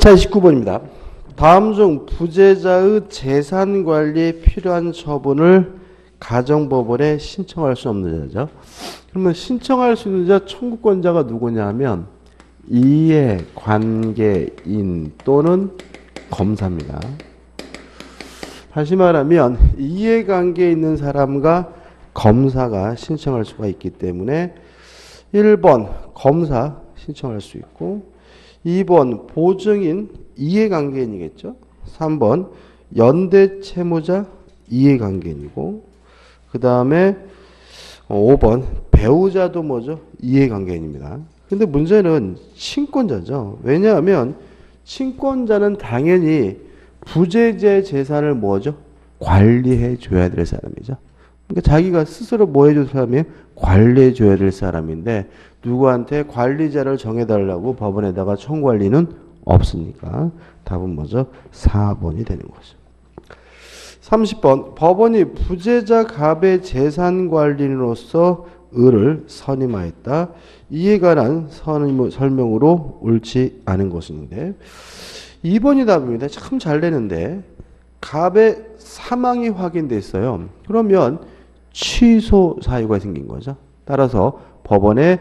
자, 19번입니다. 다음 중 부재자의 재산 관리에 필요한 처분을 가정법원에 신청할 수 없는 자죠. 그러면 신청할 수 있는 자 청구권자가 누구냐면 이해관계인 또는 검사입니다. 다시 말하면 이해관계에 있는 사람과 검사가 신청할 수가 있기 때문에 1번 검사 신청할 수 있고 2번 보증인 이해관계인이겠죠. 3번 연대채무자 이해관계인이고 그 다음에 5번 배우자도 뭐죠? 이해관계인입니다. 근데 문제는 친권자죠. 왜냐하면 친권자는 당연히 부재자의 재산을 뭐죠? 관리해 줘야 될 사람이죠. 그러니까 자기가 스스로 뭐 해줄 사람이 관리해 줘야 될 사람인데 누구한테 관리자를 정해달라고 법원에다가 청구할 리는 없으니까 답은 뭐죠? 4번이 되는 거죠. 30번 법원이 부재자 갑의 재산관리인으로서 을을 선임하였다. 이에 관한 설명으로 옳지 않은 것인데 2번이 답입니다. 참 잘 되는데 갑의 사망이 확인됐어요. 그러면 취소 사유가 생긴 거죠. 따라서 법원의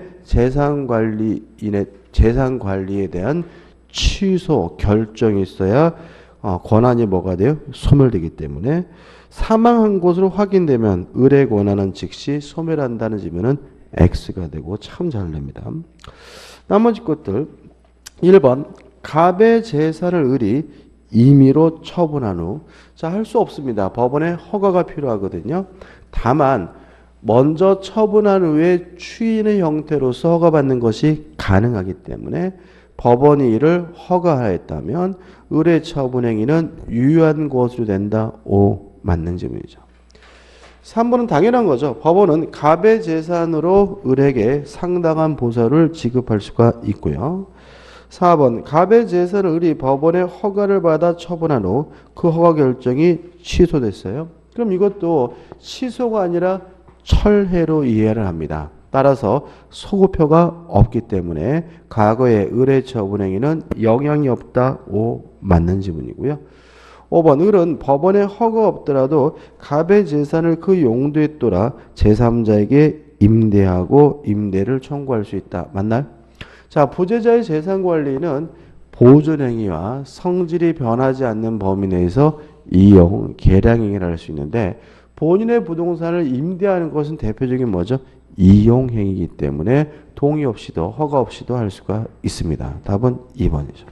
재산관리인의 재산관리에 대한 취소 결정이 있어야 권한이 뭐가 돼요? 소멸되기 때문에 사망한 것으로 확인되면 을의 권한은 즉시 소멸한다는 지문은 X가 되고 참 잘 됩니다. 나머지 것들 1번 갑의 재산을 을이 임의로 처분한 후 자, 할 수 없습니다. 법원의 허가가 필요하거든요. 다만 먼저 처분한 후에 추인의 형태로서 허가받는 것이 가능하기 때문에 법원이 이를 허가하였다면 을의 처분 행위는 유효한 것으로 된다. O 맞는 질문이죠. 3번은 당연한 거죠. 법원은 갑의 재산으로 을에게 상당한 보상을 지급할 수가 있고요. 4번 갑의 재산을 을이 법원의 허가를 받아 처분한 후 그 허가 결정이 취소됐어요. 그럼 이것도 취소가 아니라 철회로 이해를 합니다. 따라서 소급표가 없기 때문에 과거의 을의 처분 행위는 영향이 없다. O 맞는 지문이고요. 5번 을은 법원의 허가 없더라도 갑의 재산을 그 용도에 따라 제3자에게 임대하고 임대를 청구할 수 있다. 맞나요? 자, 부재자의 재산관리는 보존행위와 성질이 변하지 않는 범위 내에서 이용, 계량행위를 할 수 있는데 본인의 부동산을 임대하는 것은 대표적인 뭐죠? 이용행위이기 때문에 동의 없이도 허가 없이도 할 수가 있습니다. 답은 2번이죠.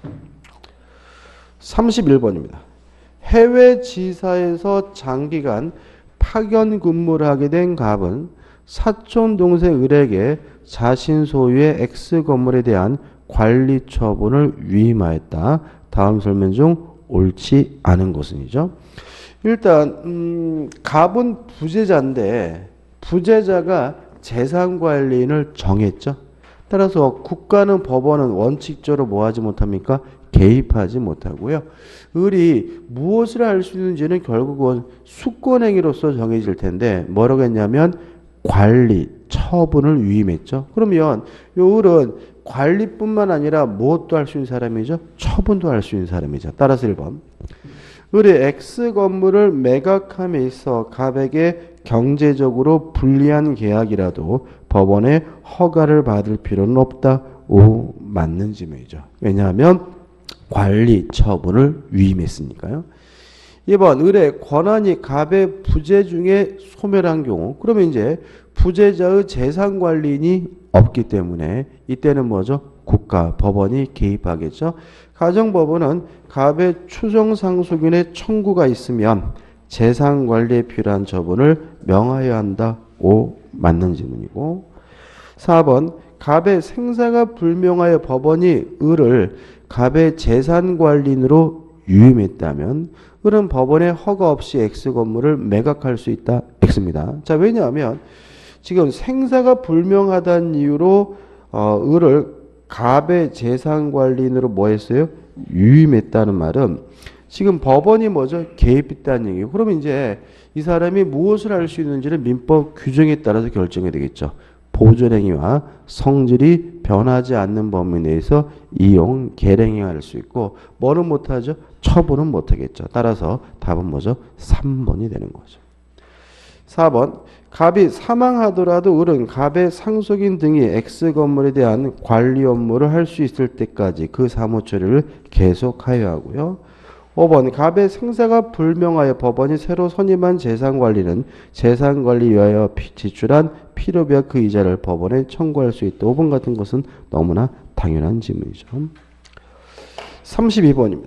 31번입니다. 해외 지사에서 장기간 파견 근무를 하게 된 갑은 사촌 동생 을에게 자신 소유의 X 건물에 대한 관리 처분을 위임하였다. 다음 설명 중 옳지 않은 것은이죠. 일단 갑은 부재자인데 부재자가 재산관리인을 정했죠. 따라서 국가는 법원은 원칙적으로 뭐 하지 못합니까? 개입하지 못하고요. 을이 무엇을 할 수 있는지는 결국은 수권행위로서 정해질 텐데 뭐라고 했냐면 관리, 처분을 위임했죠. 그러면 요 을은 관리뿐만 아니라 무엇도 할 수 있는 사람이죠? 처분도 할 수 있는 사람이죠. 따라서 1번. 을이 X 건물을 매각함에 있어 갑에게 경제적으로 불리한 계약이라도 법원의 허가를 받을 필요는 없다. 오, 맞는 지명이죠. 왜냐하면 관리, 처분을 위임했으니까요. 2번, 을의 권한이 갑의 부재 중에 소멸한 경우, 그러면 이제 부재자의 재산관리인이 없기 때문에 이때는 뭐죠? 국가, 법원이 개입하겠죠. 가정법원은 갑의 추정상속인의 청구가 있으면 재산관리에 필요한 처분을 명하여야 한다. 오, 맞는 질문이고. 4번, 갑의 생사가 불명하여 법원이 을을 갑의 재산관리인으로 유임했다면 을은 법원의 허가 없이 X 건물을 매각할 수 있다. X입니다. 자, 왜냐하면 지금 생사가 불명하다는 이유로 을을 갑의 재산관리인으로 뭐 했어요? 유임했다는 말은 지금 법원이 뭐죠? 개입했다는 얘기예요. 그러면 이제 이 사람이 무엇을 할 수 있는지는 민법 규정에 따라서 결정이 되겠죠. 보존행위와 성질이 변하지 않는 범위 내에서 이용, 계량행위할 수 있고 뭐는 못하죠? 처분은 못하겠죠. 따라서 답은 뭐죠? 3번이 되는 거죠. 4번 갑이 사망하더라도 을은 갑의 상속인 등이 X 건물에 대한 관리 업무를 할 수 있을 때까지 그 사무처리를 계속하여야 하고요. 5번 갑의 생사가 불명하여 법원이 새로 선임한 재산관리는 재산관리 위하여 지출한 필요비와 그 이자를 법원에 청구할 수 있다. 5번 같은 것은 너무나 당연한 질문이죠. 32번입니다.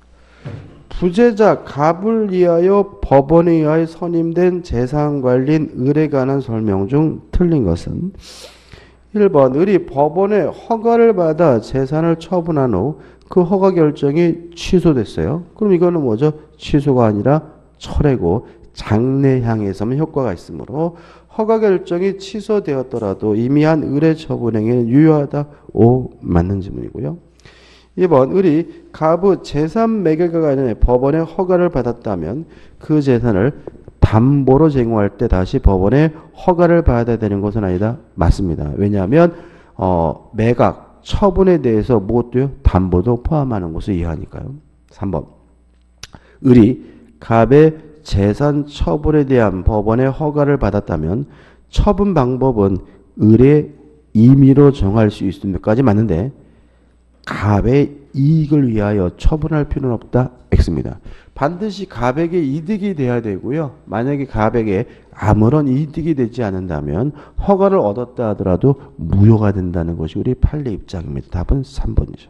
부재자 갑을 위하여 법원에 의하여 선임된 재산관리인 을에 관한 설명 중 틀린 것은 1번 을이 법원의 허가를 받아 재산을 처분한 후 그 허가 결정이 취소됐어요. 그럼 이거는 뭐죠? 취소가 아니라 철회고 장래 향해서만 효과가 있으므로 허가 결정이 취소되었더라도 이미 한 을의 처분행위는 유효하다. 5 맞는 질문이고요. 2번 을이 갑의 재산 매각과 관련해 법원의 허가를 받았다면 그 재산을 담보로 제공할 때 다시 법원의 허가를 받아야 되는 것은 아니다. 맞습니다. 왜냐하면 매각, 처분에 대해서 무엇도요? 담보도 포함하는 것을 이해하니까요. 3번 을이 갑의 재산 처분에 대한 법원의 허가를 받았다면 처분 방법은 을의 임의로 정할 수 있음까지 맞는데 갑의 이익을 위하여 처분할 필요는 없다. X입니다. 반드시 갑에게 이득이 돼야 되고요. 만약에 갑에게 아무런 이득이 되지 않는다면 허가를 얻었다 하더라도 무효가 된다는 것이 우리 판례 입장입니다. 답은 3번이죠.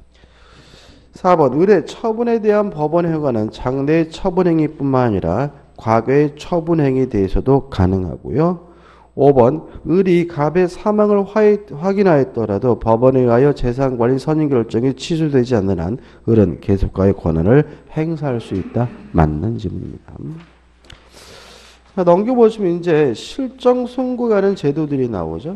4번 을의 처분에 대한 법원의 허가는 장래의 처분행위뿐만 아니라 과거의 처분행위에 대해서도 가능하고요. 5번 을이 갑의 사망을 확인하였더라도 법원에 의하여 재산관리 선임 결정이 취소되지 않는 한 을은 계속과의 권한을 행사할 수 있다. 맞는 질문입니다. 자, 넘겨보시면 이제 실정 선고하는 제도들이 나오죠.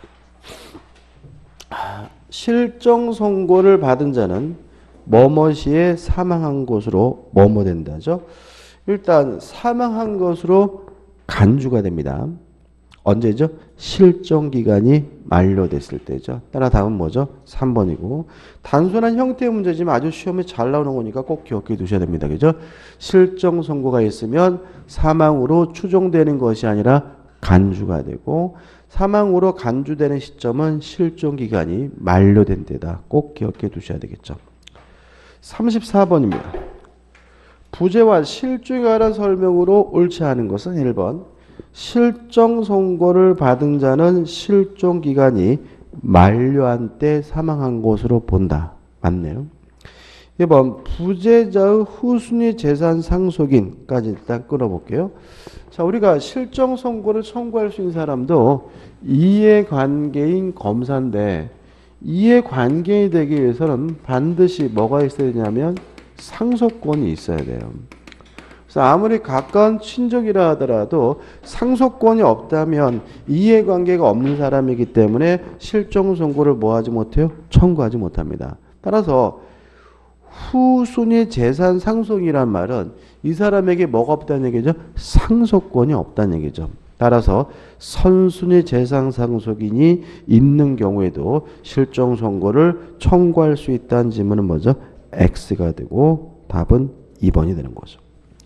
실정 선고를 받은 자는 뭐뭐시에 사망한 것으로 뭐뭐 된다죠. 일단 사망한 것으로 간주가 됩니다. 언제죠? 실정기간이 만료됐을 때죠. 따라 답은 뭐죠? 3번이고 단순한 형태의 문제지만 아주 시험에 잘 나오는 거니까 꼭 기억해 두셔야 됩니다. 그죠? 실정 선고가 있으면 사망으로 추정되는 것이 아니라 간주가 되고 사망으로 간주되는 시점은 실정기간이 만료된 때다. 꼭 기억해 두셔야 되겠죠. 34번입니다. 부재와 실종에 관한 설명으로 옳지 않은 것은 1번 실정 선고를 받은 자는 실종 기간이 만료한 때 사망한 것으로 본다. 맞네요. 2번 부재자의 후순위 재산 상속인까지 일단 끊어볼게요. 자, 우리가 실정 선고를 청구할 수 있는 사람도 이해관계인 검사인데 이해관계인이 되기 위해서는 반드시 뭐가 있어야 되냐면 상속권이 있어야 돼요. 그래서 아무리 가까운 친족이라 하더라도 상속권이 없다면 이해관계가 없는 사람이기 때문에 실종 선고를 뭐하지 못해요? 청구하지 못합니다. 따라서 후순위 재산 상속이란 말은 이 사람에게 뭐가 없다는 얘기죠? 상속권이 없다는 얘기죠. 따라서 선순위 재산 상속인이 있는 경우에도 실종 선고를 청구할 수 있다는 질문은 뭐죠? X가 되고 답은 2번이 되는 거죠.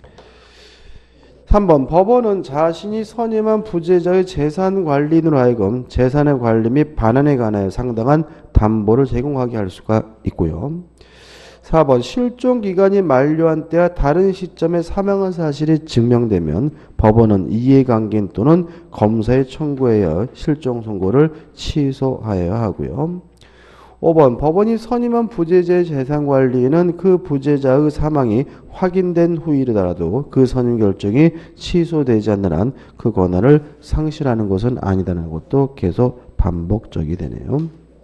3번 법원은 자신이 선임한 부재자의 재산 관리인으로 하여금 재산의 관리 및 반환에 관하여 상당한 담보를 제공하게 할 수가 있고요. 4번 실종기간이 만료한 때와 다른 시점에 사망한 사실이 증명되면 법원은 이해관계인 또는 검사에 청구하여 실종 선고를 취소하여야 하고요. 5번 법원이 선임한 부재자의 재산관리인은 그 부재자의 사망이 확인된 후이더라도 그 선임 결정이 취소되지 않는 한 그 권한을 상실하는 것은 아니다는 것도 계속 반복적이 되네요.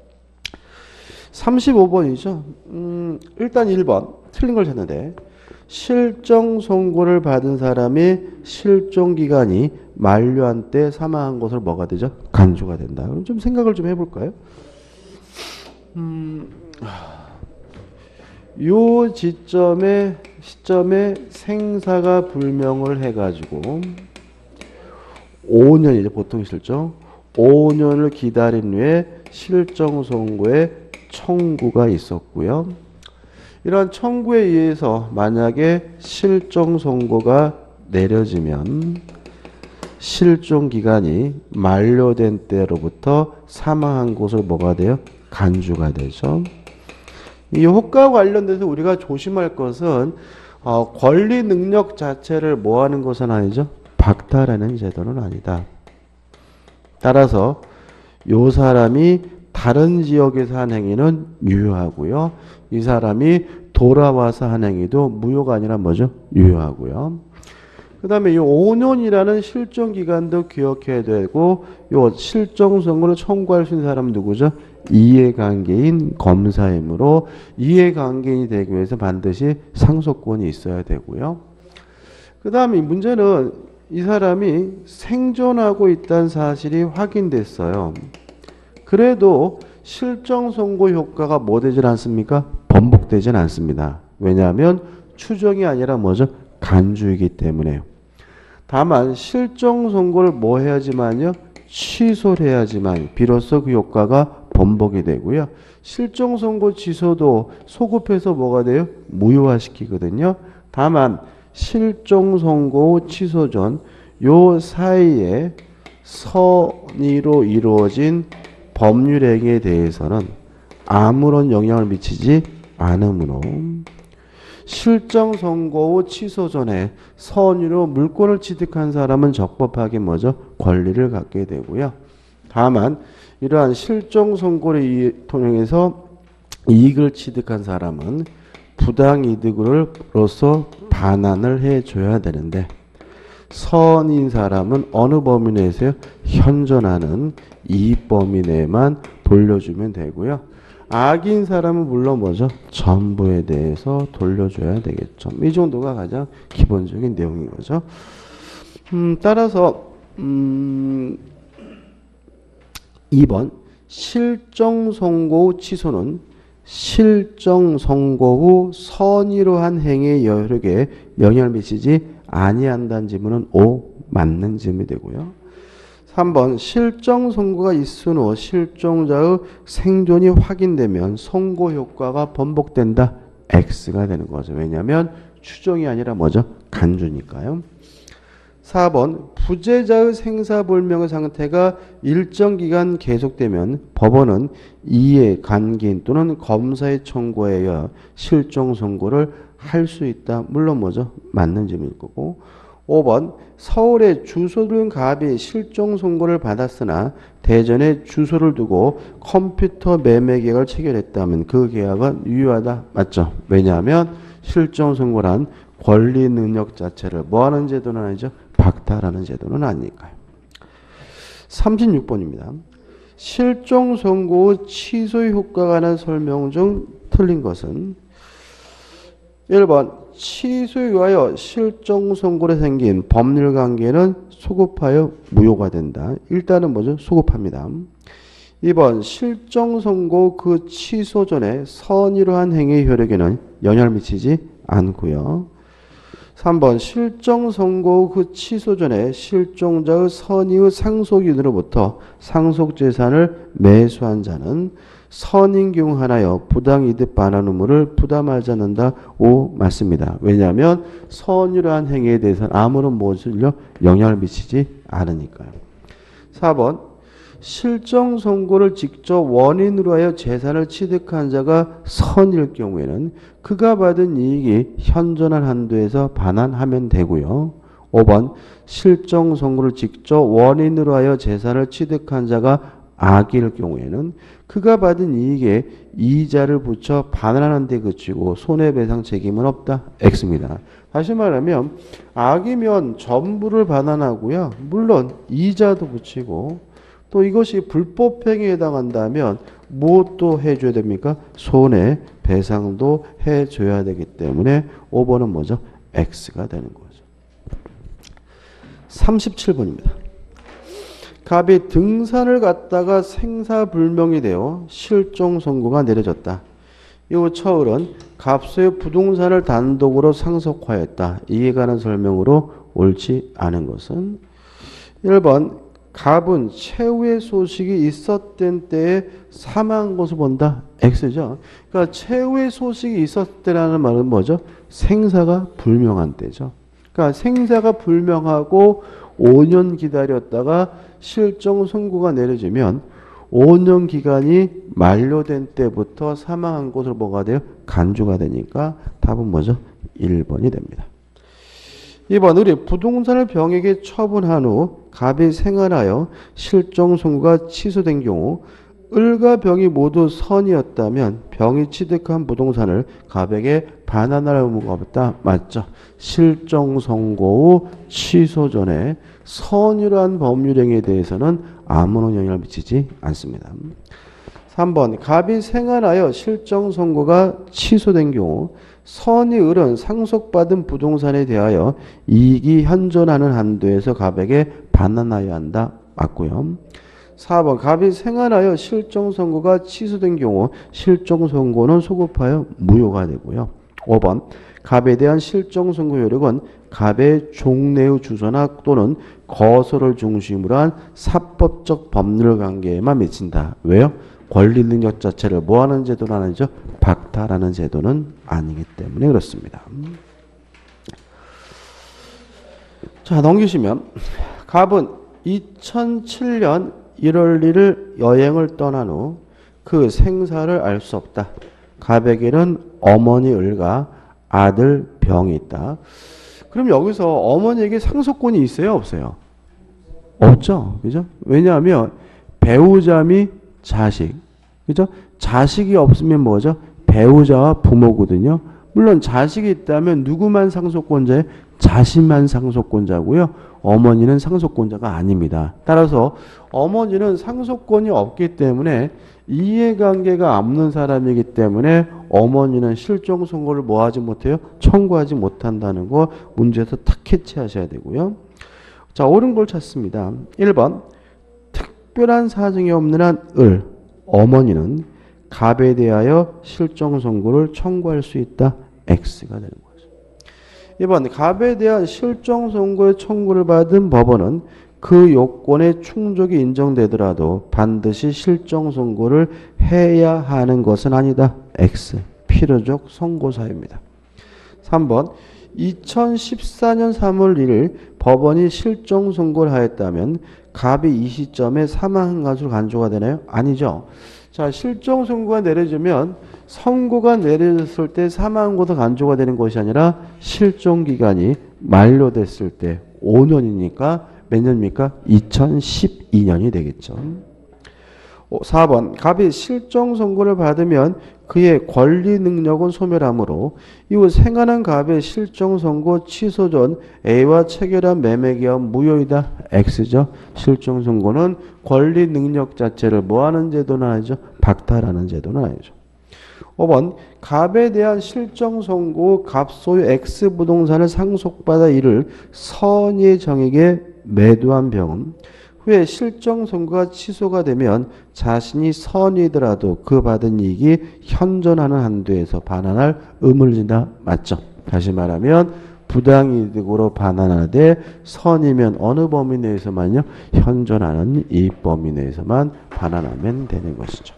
35번이죠. 일단 1번 틀린 걸 찾는데 실정 선고를 받은 사람이 실종 기간이 만료한 때 사망한 것을 뭐가 되죠? 간주가 된다. 그럼 좀 생각을 좀 해볼까요? 요 시점에 생사가 불명을 해가지고 5년이죠. 보통 실정 5년을 기다린 후에 실정 선고의 청구가 있었고요. 이러한 청구에 의해서 만약에 실정 선고가 내려지면 실종 기간이 만료된 때로부터 사망한 곳을 뭐가 돼요? 간주가 되죠. 이 효과와 관련돼서 우리가 조심할 것은 권리 능력 자체를 뭐 하는 것은 아니죠? 박탈하는 제도는 아니다. 따라서 요 사람이 다른 지역에서 한 행위는 유효하고요. 이 사람이 돌아와서 한 행위도 무효가 아니라 뭐죠? 유효하고요. 그 다음에 이 5년이라는 실종 기간도 기억해야 되고, 요 실정 선고를 청구할 수 있는 사람은 누구죠? 이해관계인 검사이므로 이해관계인이 되기 위해서 반드시 상속권이 있어야 되고요. 그 다음에 문제는 이 사람이 생존하고 있다는 사실이 확인됐어요. 그래도 실정 선고 효과가 뭐 되질 않습니까? 번복되진 않습니다. 왜냐하면 추정이 아니라 뭐죠? 간주이기 때문에요. 다만 실정 선고를 뭐 해야지만요? 취소를 해야지만 비로소 그 효과가 번복이 되고요. 실정 선고 취소도 소급해서 뭐가 돼요? 무효화시키거든요. 다만 실정 선고 취소 전 요 사이에 선의로 이루어진 법률 행위에 대해서는 아무런 영향을 미치지 않으므로 실정 선고 후 취소 전에 선의로 물권을 취득한 사람은 적법하게 뭐죠? 권리를 갖게 되고요. 다만 이러한 실정 선고를 통해서 이익을 취득한 사람은 부당이득으로서 반환을 해줘야 되는데, 선인 사람은 어느 범위 내에서요? 현존하는 이익 범위 내에만 돌려주면 되고요. 악인 사람은 물론 뭐죠? 전부에 대해서 돌려줘야 되겠죠. 이 정도가 가장 기본적인 내용인 거죠. 따라서 2번 실정 선고 후 취소는 실정 선고 후 선의로 한 행위의 여력에 영향을 미치지 아니한다는 질문은 O 맞는 질문이 되고요. 3번 실정 선고가 있은 후 실종자의 생존이 확인되면 선고 효과가 번복된다. X가 되는 거죠. 왜냐하면 추정이 아니라 뭐죠? 간주니까요. 4번 부재자의 생사불명의 상태가 일정 기간 계속되면 법원은 이해관계인 또는 검사의 청구에 의해 실종 선고를 할 수 있다. 물론 뭐죠? 맞는 질문일 거고. 5번 서울에 주소를 갑이 실종 선고를 받았으나 대전에 주소를 두고 컴퓨터 매매 계약을 체결했다면 그 계약은 유효하다. 맞죠? 왜냐하면 실종 선고란 권리 능력 자체를 뭐하는 제도는 아니죠? 박탈하는 제도는 아니니까요. 36번입니다. 실종 선고 후 취소의 효과가 관한 설명 중 틀린 것은 1번 취소에 의하여 실정 선고로 생긴 법률 관계는 소급하여 무효가 된다. 일단은 뭐죠? 소급합니다. 2번 실정 선고 그 취소 전에 선의로 한 행위의 효력에는 영향을 미치지 않고요. 3번 실정 선고 그 취소 전에 실종자의 선의의 상속인으로부터 상속재산을 매수한 자는 선인 경우 하나여 부당이득 반환 의무를 부담하지 않는다. O 맞습니다. 왜냐하면 선의로 한 행위에 대해서는 아무런 무엇을요? 영향을 미치지 않으니까요. 4번 실정 선고를 직접 원인으로 하여 재산을 취득한 자가 선일 경우에는 그가 받은 이익이 현존한 한도에서 반환하면 되고요. 5번 실정 선고를 직접 원인으로 하여 재산을 취득한 자가 악일 경우에는 그가 받은 이익에 이자를 붙여 반환하는 데 그치고 손해배상 책임은 없다. X입니다. 다시 말하면 악이면 전부를 반환하고요. 물론 이자도 붙이고 또 이것이 불법행위에 해당한다면 무엇도 해줘야 됩니까? 손해배상도 해줘야 되기 때문에 5번은 뭐죠? X가 되는 거죠. 37번입니다. 갑이 등산을 갔다가 생사불명이 되어 실종 선고가 내려졌다. 이 처울은 갑수의 부동산을 단독으로 상속하였다. 이에 관한 설명으로 옳지 않은 것은 1번 갑은 최후의 소식이 있었던 때에 사망한 것을 본다. X죠. 그러니까 최후의 소식이 있었을 때라는 말은 뭐죠? 생사가 불명한 때죠. 그러니까 생사가 불명하고 5년 기다렸다가 실종 선고가 내려지면 5년 기간이 만료된 때부터 사망한 것으로 뭐가 돼요? 간주가 되니까 답은 뭐죠? 1번이 됩니다. 2번 우리 부동산을 병에게 처분한 후 갑이 생활하여 실종 선고가 취소된 경우 을과 병이 모두 선이었다면 병이 취득한 부동산을 갑에게 반환할 의무가 없다. 맞죠? 실종 선고 후 취소 전에 선이라는 법률행위에 대해서는 아무런 영향을 미치지 않습니다. 3번 갑이 생활하여 실종 선고가 취소된 경우 선이 을은 상속받은 부동산에 대하여 이익이 현존하는 한도에서 갑에게 반환하여야 한다. 맞고요. 4번 갑이 생활하여 실종 선고가 취소된 경우 실종 선고는 소급하여 무효가 되고요. 5번 갑에 대한 실종 선고 효력은 갑의 종래의 주소나 또는 거소를 중심으로 한 사법적 법률 관계에만 미친다. 왜요? 권리 능력 자체를 뭐하는 제도는 아니죠? 박탈하는 제도는 아니기 때문에 그렇습니다. 자, 넘기시면 갑은 2007년 1월 1일 여행을 떠난 후 그 생사를 알 수 없다. 갑에게는 어머니 을과 아들 병이 있다. 그럼 여기서 어머니에게 상속권이 있어요? 없어요? 없죠. 그죠? 왜냐하면 배우자 및 자식. 그죠? 자식이 없으면 뭐죠? 배우자와 부모거든요. 물론 자식이 있다면 누구만 상속권자예요? 자신만 상속권자고요. 어머니는 상속권자가 아닙니다. 따라서 어머니는 상속권이 없기 때문에 이해관계가 없는 사람이기 때문에 어머니는 실종 선고를 뭐하지 못해요? 청구하지 못한다는 거 문제에서 탁 캐치하셔야 되고요. 자, 옳은 걸 찾습니다. 1번 특별한 사정이 없는 한 을, 어머니는 갑에 대하여 실종 선고를 청구할 수 있다. X가 되는 거죠. 2번 갑에 대한 실종 선고의 청구를 받은 법원은 그 요건의 충족이 인정되더라도 반드시 실종 선고를 해야 하는 것은 아니다. X. 필요적 선고사유입니다. 3번 2014년 3월 1일 법원이 실종 선고를 하였다면 갑이 이 시점에 사망한 것으로 간주가 되나요? 아니죠. 자, 실종 선고가 내려지면 선고가 내려졌을 때 사망한 것으로 간주가 되는 것이 아니라 실종 기간이 만료됐을 때 5년이니까 몇 년입니까? 2012년이 되겠죠. 4번 갑이 실종 선고를 받으면 그의 권리 능력은 소멸하므로 이후 생활한 갑의 실종 선고 취소 전 A와 체결한 매매 계약 무효이다. X죠. 실종 선고는 권리 능력 자체를 뭐하는 제도는 아니죠? 박탈하는 제도는 아니죠. 5번 갑에 대한 실종 선고 갑 소유 X 부동산을 상속받아 이를 선의 정에게 매도한 병은 후에 실종 선고가 취소가 되면 자신이 선이더라도 그 받은 이익이 현존하는 한도에서 반환할 의무를 진다. 맞죠? 다시 말하면 부당이득으로 반환하되 선이면 어느 범위 내에서만요? 현존하는 이익 범위 내에서만 반환하면 되는 것이죠.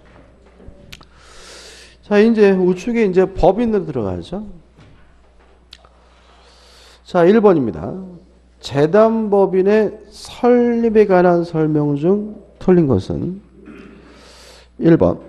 자, 이제 우측에 이제 법인으로 들어가죠. 자, 1번입니다. 재단법인의 설립에 관한 설명 중 틀린 것은 1번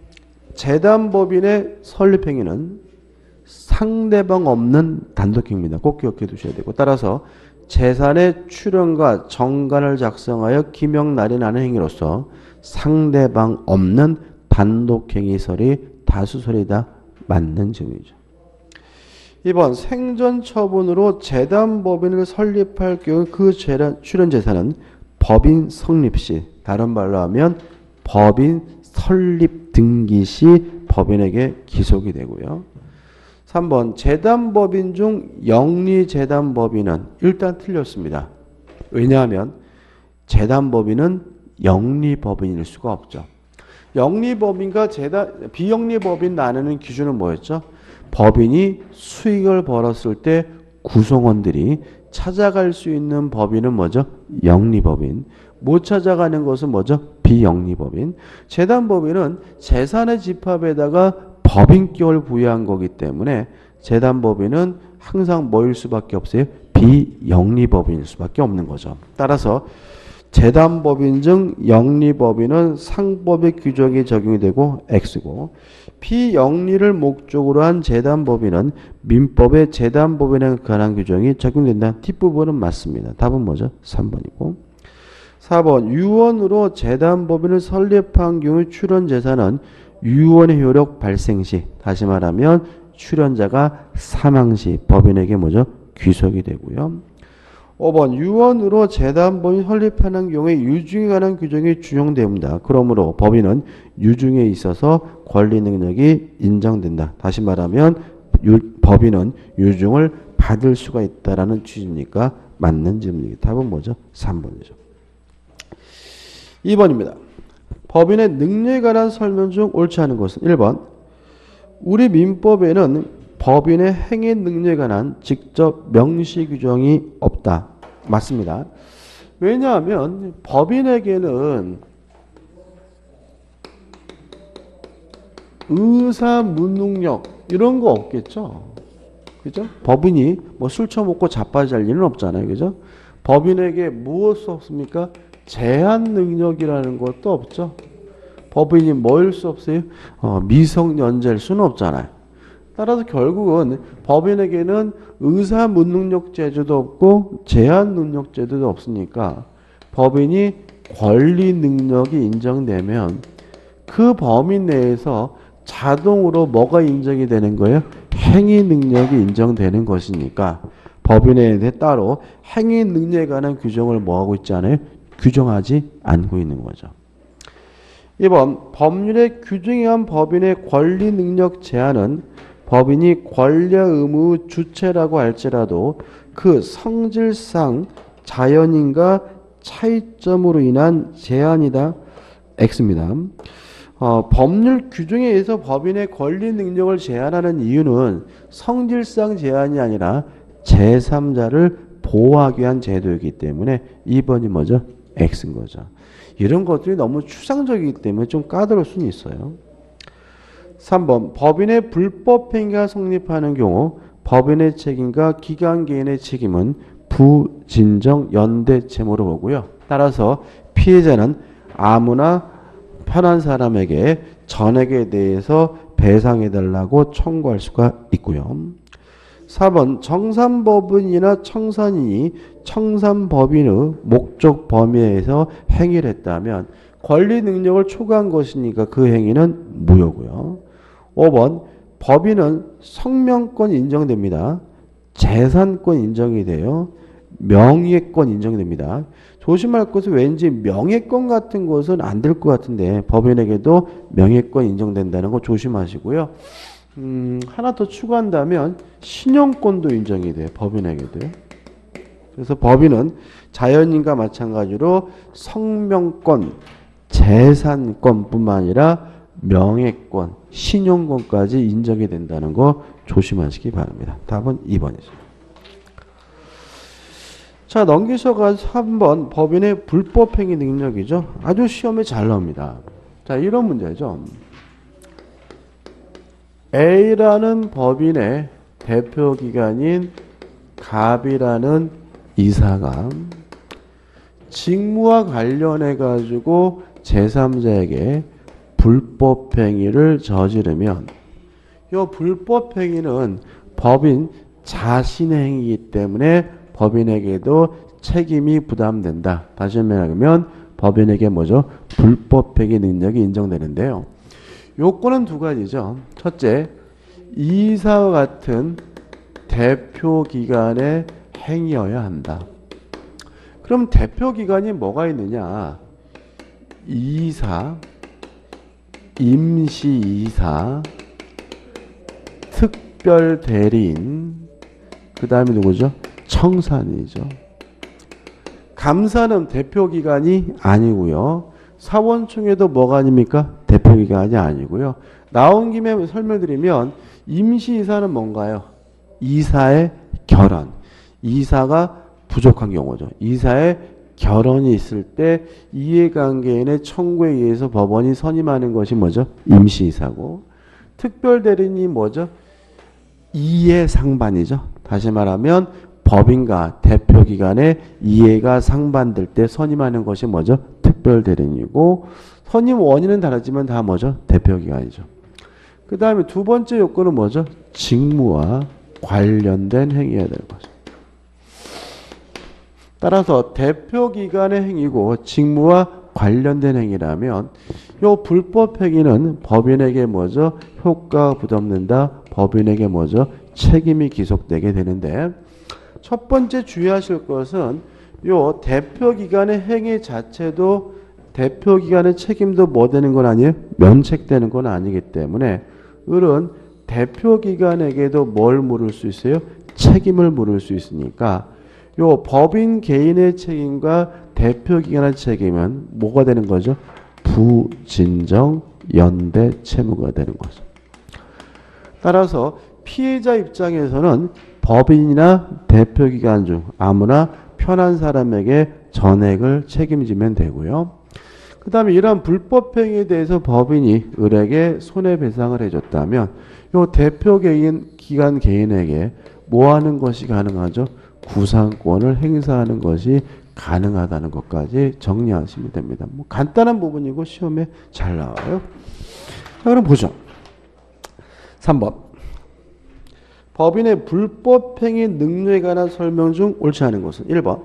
재단법인의 설립행위는 상대방 없는 단독행위입니다. 꼭 기억해 두셔야 되고 따라서 재산의 출연과 정관을 작성하여 기명 날인하는 행위로서 상대방 없는 단독행위설이 다수설이다. 맞는 증이죠. 2번 생전 처분으로 재단법인을 설립할 경우 그 출연 재산은 법인 성립 시, 다른 말로 하면 법인 설립 등기 시 법인에게 기속이 되고요. 3번 재단법인 중 영리재단법인은 일단 틀렸습니다. 왜냐하면 재단법인은 영리법인일 수가 없죠. 영리법인과 비영리법인 나누는 기준은 뭐였죠? 법인이 수익을 벌었을 때 구성원들이 찾아갈 수 있는 법인은 뭐죠? 영리법인. 못 찾아가는 것은 뭐죠? 비영리법인. 재단법인은 재산의 집합에다가 법인격을 부여한 거기 때문에 재단법인은 항상 뭐일 수밖에 없어요? 비영리법인일 수밖에 없는 거죠. 따라서 재단법인 중 영리법인은 상법의 규정이 적용이 되고 X고, 비영리를 목적으로 한 재단법인은 민법의 재단법인에 관한 규정이 적용된다. 뒷부분은 맞습니다. 답은 뭐죠? 3번이고. 4번 유언으로 재단법인을 설립한 경우 출연재산은 유언의 효력 발생 시, 다시 말하면 출연자가 사망 시 법인에게 뭐죠? 귀속이 되고요. 5번 유언으로 재단법인 설립하는 경우에 유증에 관한 규정이 준용됩니다. 그러므로 법인은 유증에 있어서 권리 능력이 인정된다. 다시 말하면 법인은 유증을 받을 수가 있다라는 취지니까 맞는 질문이기. 답은 뭐죠? 3번이죠. 2번입니다. 법인의 능력에 관한 설명 중 옳지 않은 것은 1번 우리 민법에는 법인의 행위 능력에 관한 직접 명시 규정이 없다. 맞습니다. 왜냐하면 법인에게는 의사 무능력 이런 거 없겠죠. 그죠? 법인이 뭐 술 처먹고 자빠질 일은 없잖아요. 그죠? 법인에게 무엇이 없습니까? 제한 능력이라는 것도 없죠. 법인이 뭐일 수 없어요? 미성년자일 수는 없잖아요. 따라서 결국은 법인에게는 의사 무능력 제도도 없고 제한 능력 제도도 없으니까 법인이 권리 능력이 인정되면 그 범위 내에서 자동으로 뭐가 인정이 되는 거예요? 행위 능력이 인정되는 것이니까 법인에 대해 따로 행위 능력에 관한 규정을 뭐하고 있지 않아요? 규정하지 않고 있는 거죠. 2번 법률에 규정한 법인의 권리 능력 제한은 법인이 권리 의무 주체라고 할지라도 그 성질상 자연인과 차이점으로 인한 제한이다. X입니다. 법률 규정에 의해서 법인의 권리 능력을 제한하는 이유는 성질상 제한이 아니라 제3자를 보호하기 위한 제도이기 때문에 2번이 뭐죠? X인 거죠. 이런 것들이 너무 추상적이기 때문에 좀 까다로울 수는 있어요. 3번 법인의 불법 행위가 성립하는 경우 법인의 책임과 기관개인의 책임은 부진정 연대 채무로 보고요. 따라서 피해자는 아무나 편한 사람에게 전액에 대해서 배상해달라고 청구할 수가 있고요. 4번 정산법인이나 청산인이 청산법인의 목적 범위에서 행위를 했다면 권리 능력을 초과한 것이니까 그 행위는 무효고요. 5번 법인은 성명권 인정됩니다. 재산권 인정이 돼요. 명예권 인정됩니다. 조심할 것은 왠지 명예권 같은 것은 안 될 것 같은데 법인에게도 명예권 인정된다는 거 조심하시고요. 하나 더 추가한다면 신용권도 인정이 돼요. 법인에게도요. 그래서 법인은 자연인과 마찬가지로 성명권, 재산권뿐만 아니라 명예권, 신용권까지 인정이 된다는 거 조심하시기 바랍니다. 답은 2번이죠. 자, 넘기셔가지고 3번 법인의 불법행위 능력이죠. 아주 시험에 잘 나옵니다. 자, 이런 문제죠. A라는 법인의 대표기관인 갑이라는 이사가 직무와 관련해 가지고 제3자에게 불법행위를 저지르면 이 불법행위는 법인 자신의 행위이기 때문에 법인에게도 책임이 부담된다. 다시 말하면 법인에게 뭐죠? 불법행위 능력이 인정되는데요. 요건은 두 가지죠. 첫째, 이사와 같은 대표기관의 행위여야 한다. 그럼 대표기관이 뭐가 있느냐? 이사, 임시이사, 특별대리인, 그 다음에 누구죠? 청산이죠. 감사는 대표기관이 아니고요. 사원총회도 뭐가 아닙니까? 대표기관이 아니고요. 나온 김에 설명드리면 임시이사는 뭔가요? 이사의 결혼. 이사가 부족한 경우죠. 이사의 결혼이 있을 때 이해관계인의 청구에 의해서 법원이 선임하는 것이 뭐죠? 임시이사고, 특별대리인이 뭐죠? 이해상반이죠. 다시 말하면 법인과 대표기관의 이해가 상반될 때 선임하는 것이 뭐죠? 특별대리인이고, 선임 원인은 다르지만 다 뭐죠? 대표기관이죠. 그 다음에 두 번째 요건은 뭐죠? 직무와 관련된 행위여야 되는 거죠. 따라서 대표기관의 행위고 직무와 관련된 행위라면 요 불법 행위는 법인에게 뭐죠? 효과가 부담는다. 법인에게 뭐죠? 책임이 기속되게 되는데, 첫 번째 주의하실 것은 요 대표기관의 행위 자체도 대표기관의 책임도 뭐 되는 건 아니에요? 면책되는 건 아니기 때문에 을은 대표기관에게도 뭘 물을 수 있어요? 책임을 물을 수 있으니까 요 법인 개인의 책임과 대표기관의 책임은 뭐가 되는 거죠? 부진정 연대 채무가 되는 거죠. 따라서 피해자 입장에서는 법인이나 대표기관 중 아무나 편한 사람에게 전액을 책임지면 되고요. 그 다음에 이러한 불법행위에 대해서 법인이 을에게 손해배상을 해줬다면 요 대표기관 개인에게 뭐 하는 것이 가능하죠? 구상권을 행사하는 것이 가능하다는 것까지 정리하시면 됩니다. 뭐 간단한 부분이고 시험에 잘 나와요. 자, 그럼 보죠. 3번. 법인의 불법행위 능력에 관한 설명 중 옳지 않은 것은 1번.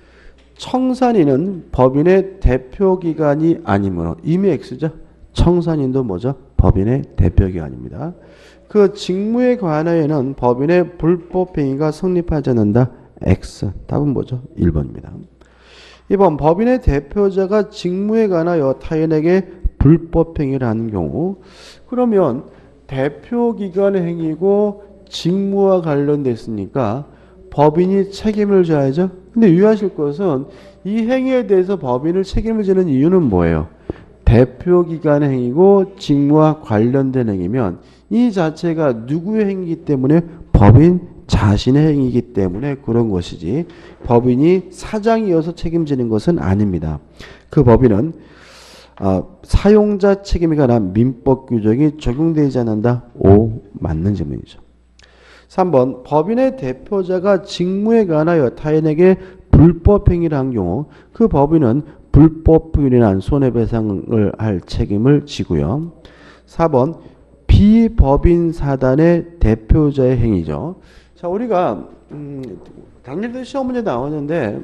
청산인은 법인의 대표기관이 아니므로 이미 X죠. 청산인도 뭐죠? 법인의 대표기관입니다. 그 직무에 관하여는 법인의 불법행위가 성립하지 않는다. X. 답은 뭐죠? 1번입니다. 2번. 법인의 대표자가 직무에 관하여 타인에게 불법행위를 하는 경우, 그러면 대표기관의 행위고 직무와 관련됐으니까 법인이 책임을 져야죠. 근데 유의하실 것은 이 행위에 대해서 법인을 책임을 지는 이유는 뭐예요? 대표기관의 행위고 직무와 관련된 행위면 이 자체가 누구의 행위이기 때문에 법인 자신의 행위이기 때문에 그런 것이지 법인이 사장이어서 책임지는 것은 아닙니다. 그 법인은 사용자 책임에 관한 민법 규정이 적용되지 않는다. O. 맞는 질문이죠. 3번. 법인의 대표자가 직무에 관하여 타인에게 불법행위를 한 경우 그 법인은 불법행위로 인한 손해배상을 할 책임을 지고요. 4번. 비법인 사단의 대표자의 행위죠. 자, 우리가 당일도 시험 문제 나오는데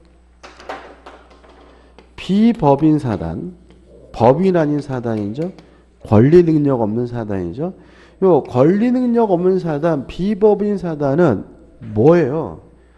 비법인 사단, 법인 아닌 사단이죠. 권리 능력 없는 사단이죠. 요 권리 능력 없는 사단, 비법인 사단은 뭐예요?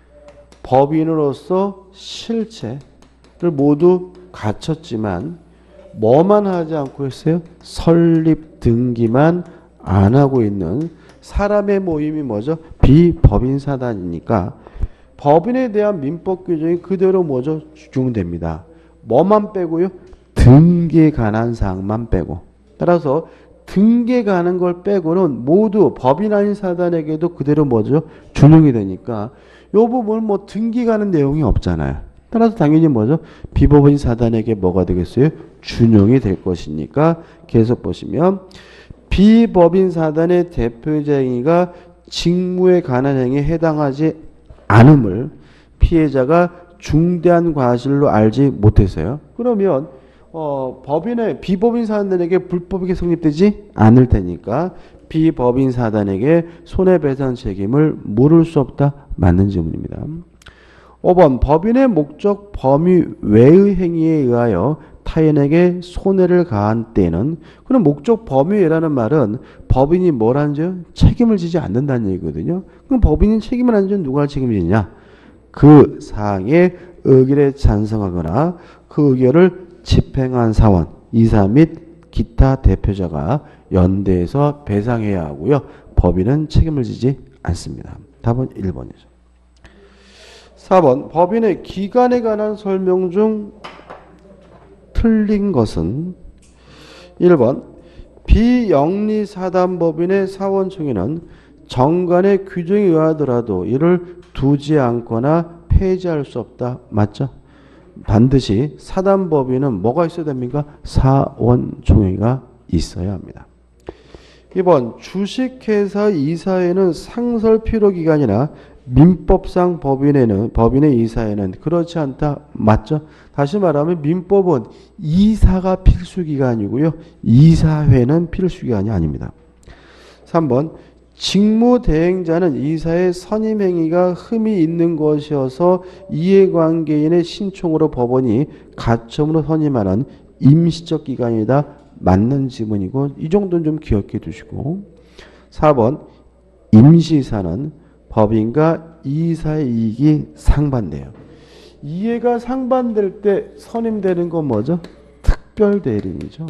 법인으로서 실체를 모두 갖췄지만 뭐만 하지 않고 있어요? 설립 등기만 안 하고 있는 사람의 모임이 뭐죠? 비법인 사단이니까 법인에 대한 민법 규정이 그대로 뭐죠? 적용됩니다. 뭐만 빼고요? 등기에 관한 사항만 빼고. 따라서 등기에 관한 걸 빼고는 모두 법인 아닌 사단에게도 그대로 뭐죠? 준용이 되니까 이 부분은 뭐 등기 가는 내용이 없잖아요. 따라서 당연히 뭐죠? 비법인 사단에게 뭐가 되겠어요? 준용이 될 것이니까 계속 보시면 비법인 사단의 대표자 행위가 직무에 관한 행위에 해당하지 않음을 피해자가 중대한 과실로 알지 못해서요. 그러면 법인의 비법인 사단에게 불법하게 성립되지 않을 테니까 비법인 사단에게 손해배상 책임을 물을 수 없다. 맞는 질문입니다. 5번. 법인의 목적 범위 외의 행위에 의하여 타인에게 손해를 가한 때는, 그럼 목적 범위 외라는 말은 법인이 뭘 하는지요? 책임을 지지 않는다는 얘기거든요. 그럼 법인이 책임을 안 지면 누가 책임을 지냐? 그 사항에 의결에 찬성하거나 그 의결을 집행한 사원, 이사 및 기타 대표자가 연대해서 배상해야 하고요. 법인은 책임을 지지 않습니다. 답은 1번이죠. 4번. 법인의 기관에 관한 설명 중 틀린 것은 1번. 비영리사단법인의 사원총회는 정관의 규정에 의하더라도 이를 두지 않거나 폐지할 수 없다. 맞죠? 반드시 사단법인은 뭐가 있어야 됩니까? 사원총회가 있어야 합니다. 2번 주식회사 이사회는 상설 필요기간이나 민법상 법인의 이사회는 그렇지 않다. 맞죠? 다시 말하면 민법은 이사가 필수기간이고요. 이사회는 필수기간이 아닙니다. 3번 직무대행자는 이사의 선임행위가 흠이 있는 것이어서 이해관계인의 신청으로 법원이 가처분으로 선임하는 임시적 기간이다. 맞는 지문이고 이 정도는 좀 기억해 두시고 4번 임시이사는 법인과 이사의 이익이 상반돼요. 이해가 상반될 때 선임되는 건 뭐죠? 특별대리인이죠.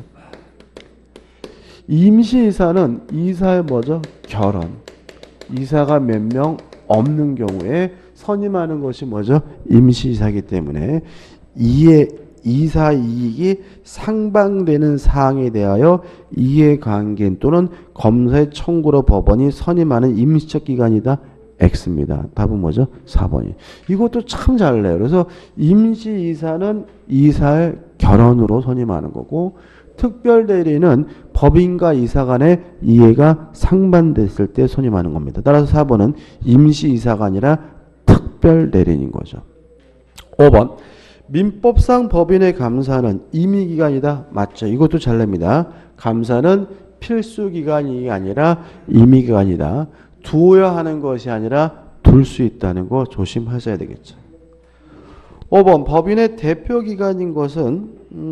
임시이사는 이사의 뭐죠? 결혼. 이사가 몇 명 없는 경우에 선임하는 것이 뭐죠? 임시이사이기 때문에 이사 이익이 상반되는 사항에 대하여 이해관계인 또는 검사의 청구로 법원이 선임하는 임시적 기간이다. X입니다. 답은 뭐죠? 4번이. 이것도 참 잘 내요. 그래서 임시이사는 이사의 결혼으로 선임하는 거고 특별대리는 법인과 이사 간의 이해가 상반됐을 때 선임하는 겁니다. 따라서 4번은 임시이사가 아니라 특별대리인인 거죠. 5번 민법상 법인의 감사는 임의기간이다. 맞죠? 이것도 잘 냅니다. 감사는 필수기간이 아니라 임의기간이다. 두어야 하는 것이 아니라 둘 수 있다는 거 조심하셔야 되겠죠. 5번 법인의 대표기간인 것은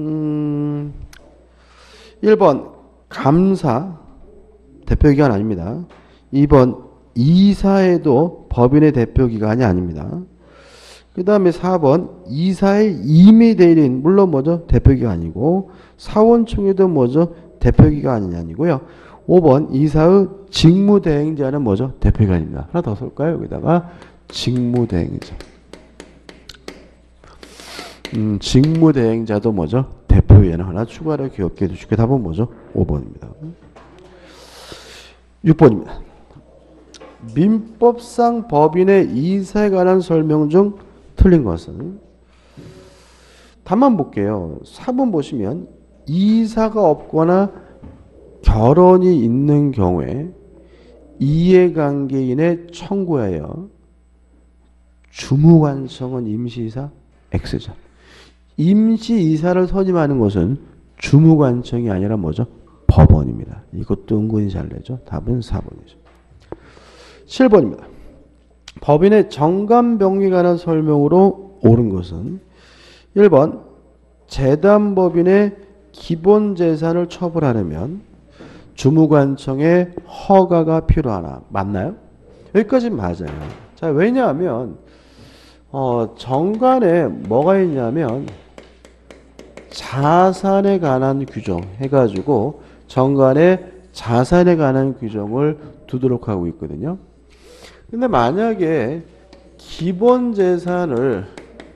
1번 감사 대표기간 아닙니다. 2번 이사에도 법인의 대표기간이 아닙니다. 그 다음에 4번 이사의 임의대리인 물론 뭐죠? 대표기간이고 사원총회도 뭐죠? 대표기간이 아니고요. 5번 이사의 직무대행자는 뭐죠? 대표기간입니다. 하나 더 쓸까요? 여기다가 직무대행자. 직무대행자도 뭐죠? 대표위원회 하나 추가로 기억해 주시고 답은 뭐죠? 5번입니다. 6번입니다. 민법상 법인의 이사에 관한 설명 중 틀린 것은 답만 볼게요. 4번 보시면 이사가 없거나 결혼이 있는 경우에 이해관계인의 청구하여 주무관청은 임시이사 X죠. 임시이사를 선임하는 것은 주무관청이 아니라 뭐죠? 법원입니다. 이것도 은근히 잘 내죠. 답은 4번이죠. 7번입니다. 법인의 정관병리에 관한 설명으로 옳은 것은 1번 재단법인의 기본재산을 처분하려면 주무관청의 허가가 필요하나 맞나요? 여기까지는 맞아요. 자, 왜냐하면 정관에 뭐가 있냐면 자산에 관한 규정 해가지고 정관에 자산에 관한 규정을 두도록 하고 있거든요. 근데 만약에 기본 재산을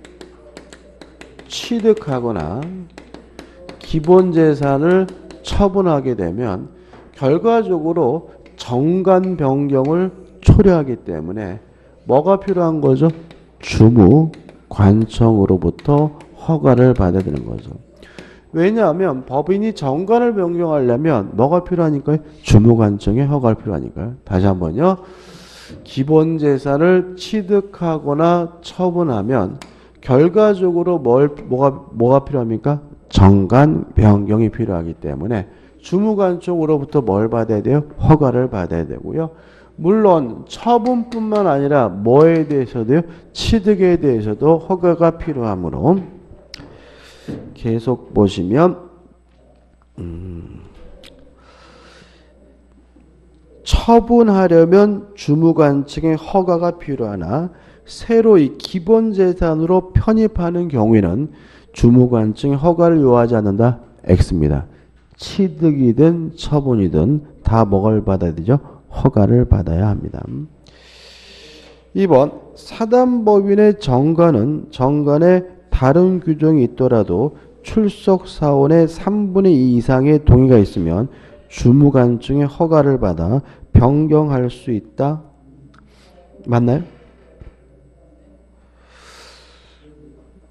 취득하거나 기본 재산을 처분하게 되면 결과적으로 정관 변경을 초래하기 때문에 뭐가 필요한 거죠? 주무관청으로부터 허가를 받아야 되는 거죠. 왜냐하면 법인이 정관을 변경하려면 뭐가 필요하니까요? 주무관청의 허가가 필요하니까요. 다시 한번요. 기본 재산을 취득하거나 처분하면 결과적으로 뭐가 필요합니까? 정관 변경이 필요하기 때문에 주무관청으로부터 뭘 받아야 돼요? 허가를 받아야 되고요. 물론 처분뿐만 아니라 뭐에 대해서도요? 취득에 대해서도 허가가 필요하므로 계속 보시면 처분하려면 주무관청의 허가가 필요하나 새로 이 기본재산으로 편입하는 경우에는 주무관청의 허가를 요하지 않는다. X입니다. 취득이든 처분이든 다 뭐를 받아야 되죠? 허가를 받아야 합니다. 2번 사단법인의 정관은 정관에 다른 규정이 있더라도 출석사원의 3분의 2 이상의 동의가 있으면 주무관청의 허가를 받아 변경할 수 있다. 맞나요?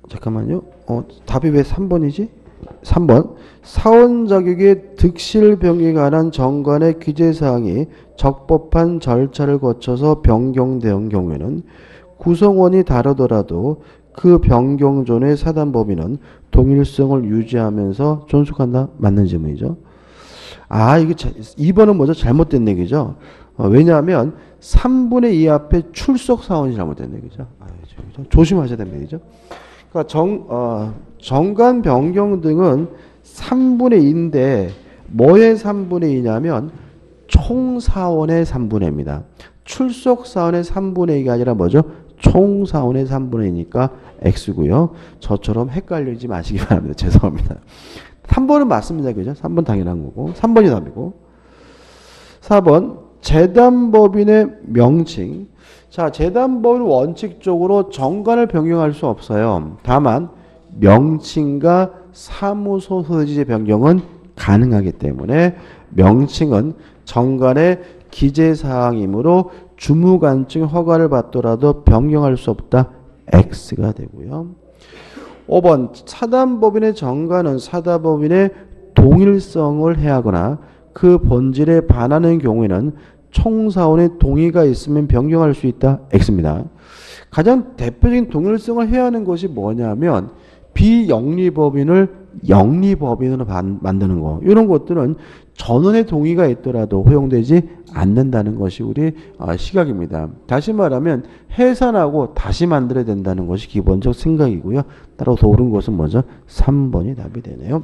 잠깐만요. 답이 왜 3번이지? 3번. 사원 자격의 득실 변경에 관한 정관의 규제사항이 적법한 절차를 거쳐서 변경된 경우에는 구성원이 다르더라도 그 변경 전의 사단법인은 동일성을 유지하면서 존속한다. 맞는 질문이죠. 이게 2번은 뭐죠? 잘못된 얘기죠. 왜냐하면 3분의 2 앞에 출석 사원이 잘못된 얘기죠. 조심하셔야 됩니다. 얘기죠. 그러니까 정관 변경 등은 3분의 2인데 뭐의 3분의 2냐면 총 사원의 3분의 2입니다. 출석 사원의 3분의 2가 아니라 뭐죠? 총 사원의 3분의 2니까 X고요. 저처럼 헷갈리지 마시기 바랍니다. 죄송합니다. 3번은 맞습니다. 그죠? 3번 당연한 거고. 3번이 답이고. 4번 재단법인의 명칭. 자, 재단법인 원칙적으로 정관을 변경할 수 없어요. 다만 명칭과 사무소 소유지 변경은 가능하기 때문에 명칭은 정관의 기재사항이므로 주무관청 허가를 받더라도 변경할 수 없다. X가 되고요. 5번 사단법인의 정관은 사단법인의 동일성을 해하거나 그 본질에 반하는 경우에는 총사원의 동의가 있으면 변경할 수 있다. X입니다. 가장 대표적인 동일성을 해야 하는 것이 뭐냐면 비영리법인을 영리법인으로 만드는 거. 이런 것들은 전원의 동의가 있더라도 허용되지 않는다는 것이 우리 시각입니다. 다시 말하면 해산하고 다시 만들어야 된다는 것이 기본적 생각이고요. 따라서 옳은 것은 먼저 3번이 답이 되네요.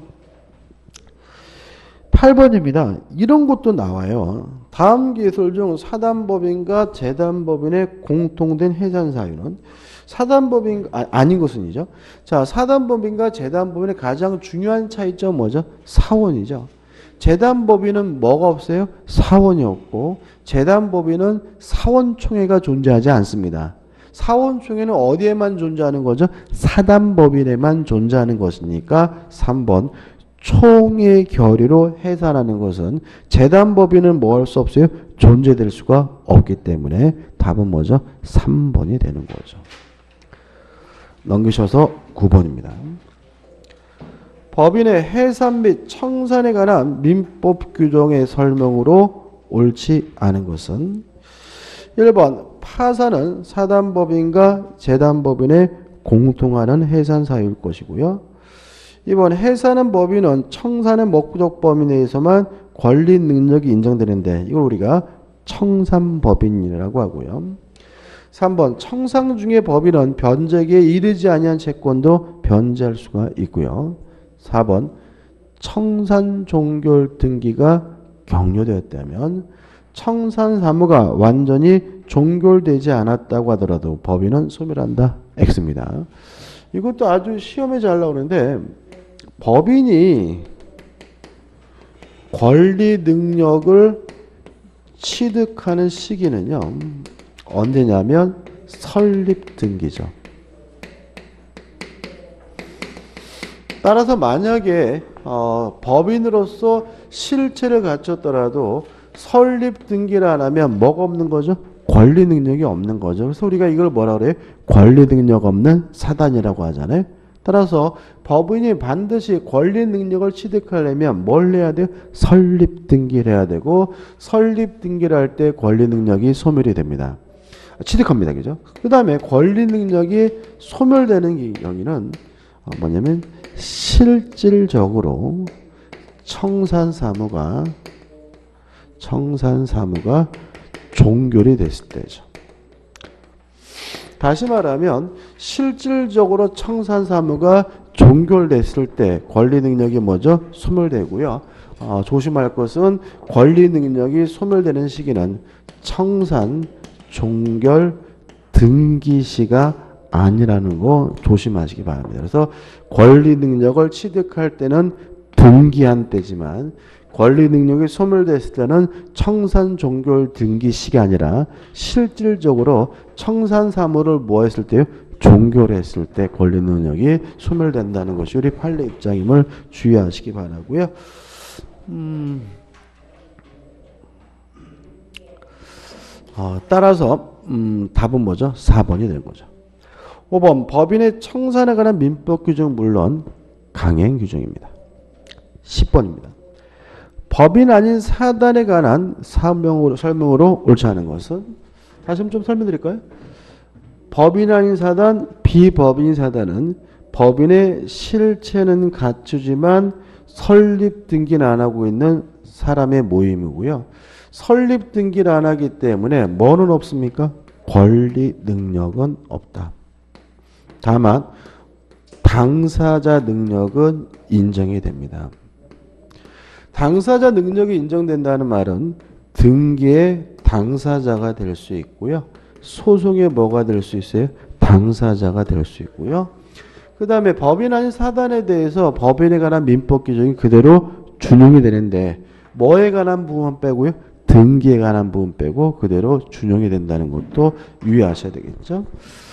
8번입니다. 이런 것도 나와요. 다음 기술 중 사단법인과 재단법인의 공통된 해산 사유는 사단법인 아닌 것은이죠. 자, 사단법인과 재단법인의 가장 중요한 차이점 뭐죠? 사원이죠. 재단법인은 뭐가 없어요? 사원이 없고 재단법인은 사원총회가 존재하지 않습니다. 사원총회는 어디에만 존재하는 거죠? 사단법인에만 존재하는 것이니까 3번 총회 결의로 해산하는 것은 재단법인은 뭐 할 수 없어요? 존재될 수가 없기 때문에 답은 뭐죠? 3번이 되는 거죠. 넘기셔서 9번입니다. 법인의 해산 및 청산에 관한 민법 규정의 설명으로 옳지 않은 것은 1번 파산은 사단법인과 재단법인의 공통하는 해산 사유일 것이고요. 2번 해산한 법인은 청산의 목적 범위 내에서만 권리 능력이 인정되는데 이걸 우리가 청산법인이라고 하고요. 3번 청산 중의 법인은 변제기에 이르지 아니한 채권도 변제할 수가 있고요. 4번 청산 종결 등기가 격려되었다면 청산 사무가 완전히 종결되지 않았다고 하더라도 법인은 소멸한다. X입니다. 이것도 아주 시험에 잘 나오는데 법인이 권리 능력을 취득하는 시기는요. 언제냐면 설립 등기죠. 따라서 만약에 법인으로서 실체를 갖췄더라도 설립 등기를 안 하면 뭐가 없는 거죠? 권리 능력이 없는 거죠. 그래서 우리가 이걸 뭐라 그래요? 권리 능력 없는 사단이라고 하잖아요. 따라서 법인이 반드시 권리 능력을 취득하려면 뭘 해야 돼요? 설립 등기를 해야 되고 설립 등기를 할 때 권리 능력이 소멸이 됩니다. 취득합니다. 그죠? 그 다음에 권리 능력이 소멸되는 경우는 뭐냐면 실질적으로 청산 사무가 종결이 됐을 때죠. 다시 말하면 실질적으로 청산 사무가 종결됐을 때 권리 능력이 뭐죠? 소멸되고요. 조심할 것은 권리 능력이 소멸되는 시기는 청산 종결 등기시가 아니라는 거 조심하시기 바랍니다. 그래서 권리 능력을 취득할 때는 등기한 때지만 권리 능력이 소멸됐을 때는 청산 종결 등기 시기 아니라 실질적으로 청산 사무를 뭐 했을 때요? 종결했을 때 권리 능력이 소멸된다는 것이 우리 판례 입장임을 주의하시기 바라고요. 따라서 답은 뭐죠? 4번이 되는 거죠. 5번 법인의 청산에 관한 민법 규정 물론 강행 규정입니다. 10번입니다. 법인 아닌 사단에 관한 사명으로 설명으로 옳지 않은 것은 다시 한번 좀 설명드릴까요? 법인 아닌 사단, 비법인 사단은 법인의 실체는 갖추지만 설립 등기는 안 하고 있는 사람의 모임이고요. 설립 등기를 안 하기 때문에 뭐는 없습니까? 권리 능력은 없다. 다만 당사자 능력은 인정이 됩니다. 당사자 능력이 인정된다는 말은 등기의 당사자가 될 수 있고요. 소송의 뭐가 될 수 있어요? 당사자가 될 수 있고요. 그 다음에 법인 아닌 사단에 대해서 법인에 관한 민법 규정이 그대로 준용이 되는데 뭐에 관한 부분 빼고요? 등기에 관한 부분 빼고 그대로 준용이 된다는 것도 유의하셔야 되겠죠.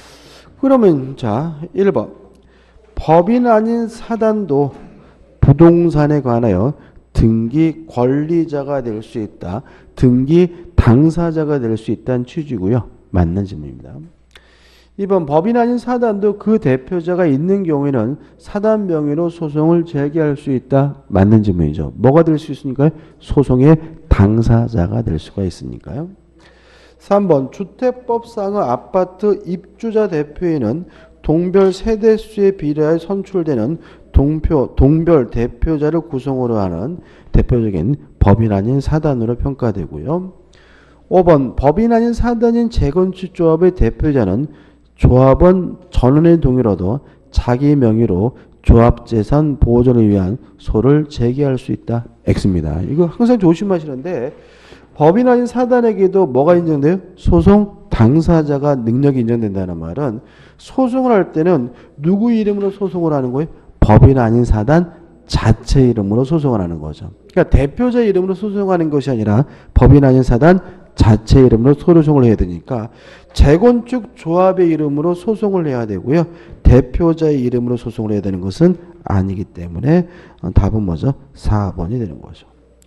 그러면 자 1번 법인 아닌 사단도 부동산에 관하여 등기 권리자가 될 수 있다. 등기 당사자가 될 수 있다는 취지고요. 맞는 질문입니다. 2번 법인 아닌 사단도 그 대표자가 있는 경우에는 사단 명의로 소송을 제기할 수 있다. 맞는 질문이죠. 뭐가 될 수 있으니까요? 소송의 당사자가 될 수가 있으니까요. 3번 주택법상의 아파트 입주자 대표인은 동별 세대수에 비례하여 선출되는 동별 대표자를 구성으로 하는 대표적인 법인 아닌 사단으로 평가되고요. 5번 법인 아닌 사단인 재건축조합의 대표자는 조합원 전원의 동의로도 자기 명의로 조합재산 보존을 위한 소를 제기할 수 있다. X입니다. 이거 항상 조심하시는데 법인 아닌 사단에게도 뭐가 인정돼요? 소송 당사자가 능력이 인정된다는 말은 소송을 할 때는 누구 이름으로 소송을 하는 거예요? 법인 아닌 사단 자체 이름으로 소송을 하는 거죠. 그러니까 대표자 이름으로 소송하는 것이 아니라 법인 아닌 사단 자체 이름으로 소송을 해야 되니까 재건축 조합의 이름으로 소송을 해야 되고요. 대표자의 이름으로 소송을 해야 되는 것은 아니기 때문에 답은 뭐죠? 4번이 되는 거죠.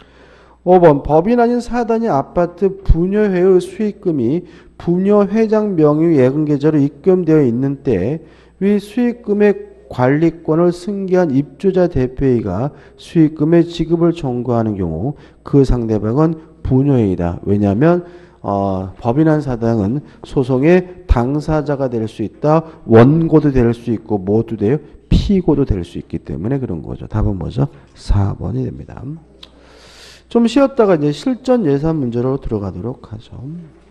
5번 법인 아닌 사단이 아파트 분여회의 수익금이 분여회장 명의 예금계좌로 입금되어 있는 때 위 수익금의 관리권을 승계한 입주자 대표회의가 수익금의 지급을 청구하는 경우 그 상대방은 분여회의다. 왜냐하면 법인 아닌 사단은 소송의 당사자가 될 수 있다. 원고도 될 수 있고 뭐도 돼요? 피고도 될 수 있기 때문에 그런 거죠. 답은 뭐죠? 4번이 됩니다. 좀 쉬었다가 이제 실전 예산 문제로 들어가도록 하죠.